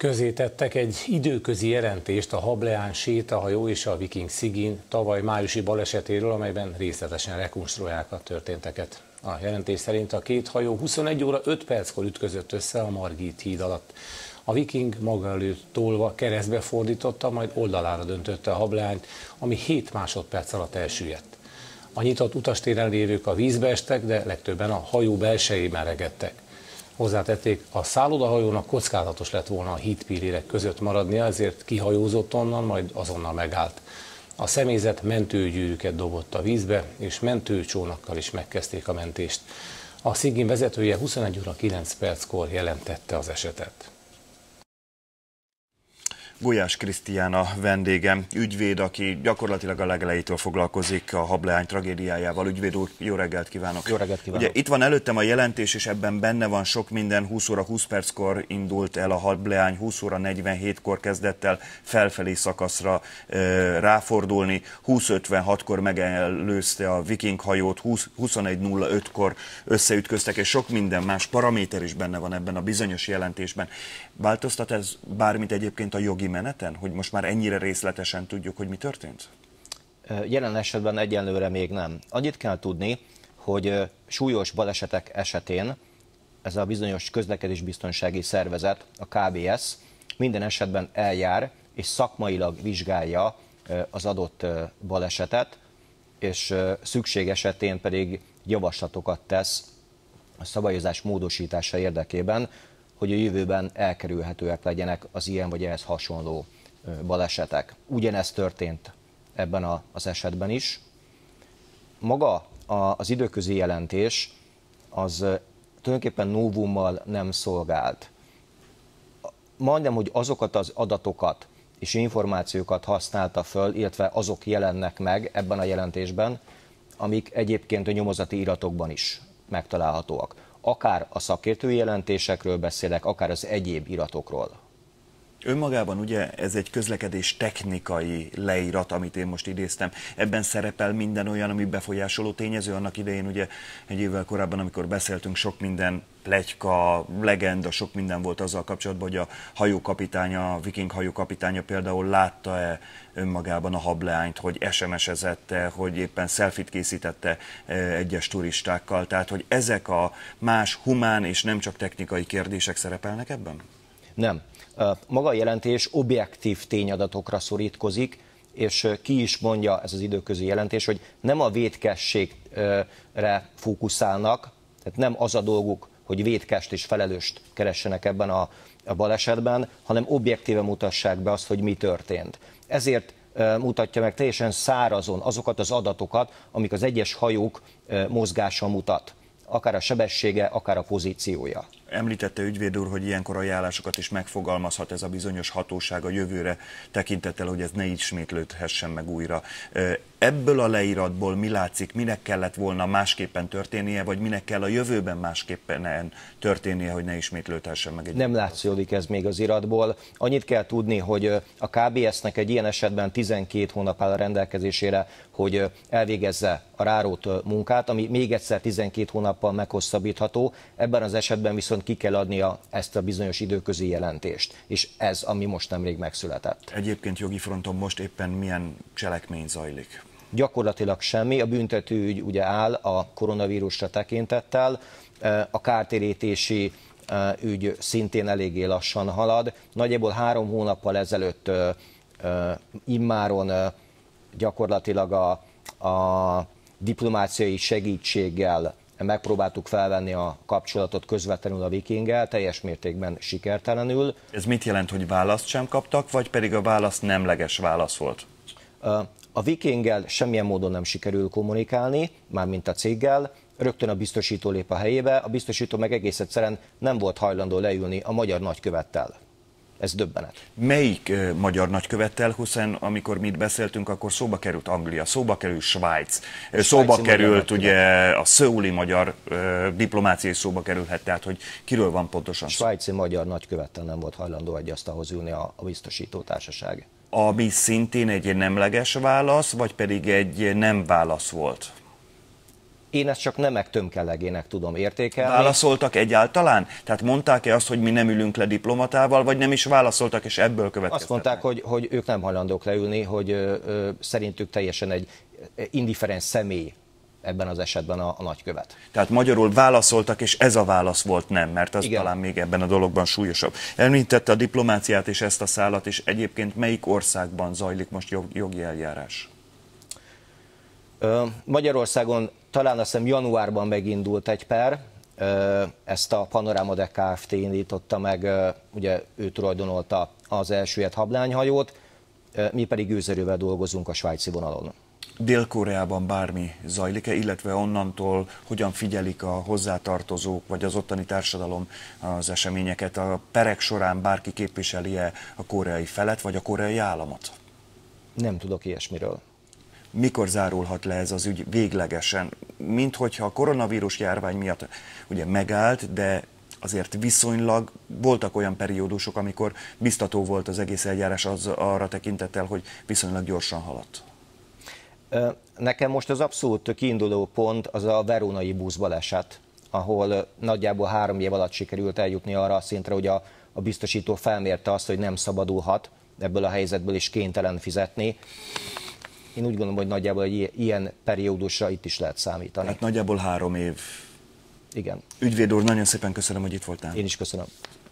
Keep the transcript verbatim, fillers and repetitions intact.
Közzétettek egy időközi jelentést a Hableány sétahajó és a Viking Sigyn tavaly májusi balesetéről, amelyben részletesen rekonstruálják a történteket. A jelentés szerint a két hajó huszonegy óra öt perckor ütközött össze a Margit híd alatt. A Viking maga előtt tolva keresztbe fordította, majd oldalára döntötte a Hableányt, ami hét másodperc alatt elsüllyedt. A nyitott utastéren lévők a vízbe estek, de legtöbben a hajó belsejében regettek. Hozzátették, a szállodahajónak kockázatos lett volna a hídpillérek között maradnia, ezért kihajózott onnan, majd azonnal megállt. A személyzet mentőgyűrűket dobott a vízbe, és mentőcsónakkal is megkezdték a mentést. A Sigyn vezetője huszonegy óra kilenc perckor jelentette az esetet. Gulyás Krisztián a vendégem, ügyvéd, aki gyakorlatilag a legelejétől foglalkozik a Hableány tragédiájával. Ügyvéd úr, jó reggelt kívánok! Jó reggelt kívánok! Ugye itt van előttem a jelentés, és ebben benne van sok minden. húsz óra húsz perckor indult el a Hableány, húsz óra negyvenhétkor kezdett el felfelé szakaszra e, ráfordulni, húsz ötvenhatkor megelőzte a Viking hajót, huszonegy nulla ötkor összeütköztek, és sok minden más paraméter is benne van ebben a bizonyos jelentésben. Változtat ez bármit egyébként a jogi meneten, hogy most már ennyire részletesen tudjuk, hogy mi történt? Jelen esetben egyenlőre még nem. Annyit kell tudni, hogy súlyos balesetek esetén ez a bizonyos közlekedésbiztonsági szervezet, a ká bé es minden esetben eljár és szakmailag vizsgálja az adott balesetet, és szükség esetén pedig javaslatokat tesz a szabályozás módosítása érdekében, hogy a jövőben elkerülhetőek legyenek az ilyen vagy ehhez hasonló balesetek. Ugyanez történt ebben az esetben is. Maga az időközi jelentés az tulajdonképpen novummal nem szolgált. Majdnem, hogy azokat az adatokat és információkat használta föl, illetve azok jelennek meg ebben a jelentésben, amik egyébként a nyomozati iratokban is megtalálhatóak. Akár a szakértői jelentésekről beszélek, akár az egyéb iratokról. Önmagában ugye ez egy közlekedés technikai leírat, amit én most idéztem. Ebben szerepel minden olyan, ami befolyásoló tényező. Annak idején ugye egy évvel korábban, amikor beszéltünk, sok minden pletyka, legenda, sok minden volt azzal kapcsolatban, hogy a hajókapitánya, a Viking hajókapitánya például látta-e önmagában a Hableányt, hogy es em es-ezette, hogy éppen selfit készítette egyes turistákkal. Tehát, hogy ezek a más humán és nem csak technikai kérdések szerepelnek ebben? Nem. Maga a jelentés objektív tényadatokra szorítkozik, és ki is mondja ez az időközi jelentés, hogy nem a vétkességre fókuszálnak, tehát nem az a dolguk, hogy vétkest és felelőst keressenek ebben a, a balesetben, hanem objektíven mutassák be azt, hogy mi történt. Ezért mutatja meg teljesen szárazon azokat az adatokat, amik az egyes hajók mozgása mutat. Akár a sebessége, akár a pozíciója. Említette ügyvéd úr, hogy ilyenkor ajánlásokat is megfogalmazhat ez a bizonyos hatóság a jövőre tekintettel, hogy ez ne ismétlődhessen meg újra. Ebből a leíratból mi látszik, minek kellett volna másképpen történnie, vagy minek kell a jövőben másképpen történnie, hogy ne ismétlődhessen meg egy... Nem látszódik ez még az iratból. Annyit kell tudni, hogy a ká bé es-nek egy ilyen esetben tizenkét hónap áll a rendelkezésére, hogy elvégezze a rárót munkát, ami még egyszer tizenkét hónappal meghosszabbítható. Ebben az esetben viszont ki kell adnia ezt a bizonyos időközi jelentést, és ez, ami most nemrég megszületett. Egyébként jogi fronton most éppen milyen cselekmény zajlik? Gyakorlatilag semmi, a büntetőügy ugye áll a koronavírusra tekintettel, a kártérítési ügy szintén eléggé lassan halad. Nagyjából három hónappal ezelőtt immáron gyakorlatilag a, a diplomáciai segítséggel megpróbáltuk felvenni a kapcsolatot közvetlenül a Vikinggel, teljes mértékben sikertelenül. Ez mit jelent, hogy választ sem kaptak, vagy pedig a válasz nemleges válasz volt? A Vikinggel semmilyen módon nem sikerül kommunikálni, mármint a céggel, rögtön a biztosító lép a helyébe, a biztosító meg egész egyszerűen nem volt hajlandó leülni a magyar nagykövettel. Ez döbbenet. Melyik uh, magyar nagykövettel, hiszen amikor mi itt beszéltünk, akkor szóba került Anglia, szóba került Svájc, a szóba került ugye a szöuli magyar uh, diplomáciai szóba kerülhet, tehát hogy kiről van pontosan szó? Svájci magyar nagykövettel nem volt hajlandó egy asztalhoz ülni a, a biztosító társaság. Ami szintén egy nemleges válasz, vagy pedig egy nem válasz volt? Én ezt csak nemek tömkellegének tudom értékelni. Válaszoltak egyáltalán? Tehát mondták-e azt, hogy mi nem ülünk le diplomatával, vagy nem is válaszoltak, és ebből következtetnek? Azt mondták, hogy, hogy ők nem hajlandók leülni, hogy ö, ö, szerintük teljesen egy indiferens személy ebben az esetben a, a nagykövet. Tehát magyarul válaszoltak, és ez a válasz volt nem, mert az Igen. talán még ebben a dologban súlyosabb. Említette a diplomáciát és ezt a szálat, és egyébként melyik országban zajlik most jog, jogi eljárás? Ö, Magyarországon talán azt hiszem januárban megindult egy per, ö, ezt a Panoráma Kft. Indította meg, ö, ugye ő tulajdonolta az elsüllyedt hablányhajót, ö, mi pedig gőzerővel dolgozunk a svájci vonalon. Dél-Koreában bármi zajlik-e, illetve onnantól hogyan figyelik a hozzátartozók, vagy az ottani társadalom az eseményeket? A perek során bárki képviseli-e a koreai felet, vagy a koreai államot? Nem tudok ilyesmiről. Mikor zárulhat le ez az ügy véglegesen? Mint hogyha a koronavírus járvány miatt ugye megállt, de azért viszonylag voltak olyan periódusok, amikor biztató volt az egész eljárás az arra tekintettel, hogy viszonylag gyorsan haladt. Nekem most az abszolút kiinduló pont az a verónai buszbaleset, ahol nagyjából három év alatt sikerült eljutni arra a szintre, hogy a, a biztosító felmérte azt, hogy nem szabadulhat ebből a helyzetből és kénytelen fizetni. Én úgy gondolom, hogy nagyjából egy ilyen periódusra itt is lehet számítani. Hát nagyjából három év. Igen. Ügyvéd úr, nagyon szépen köszönöm, hogy itt voltál. Én is köszönöm.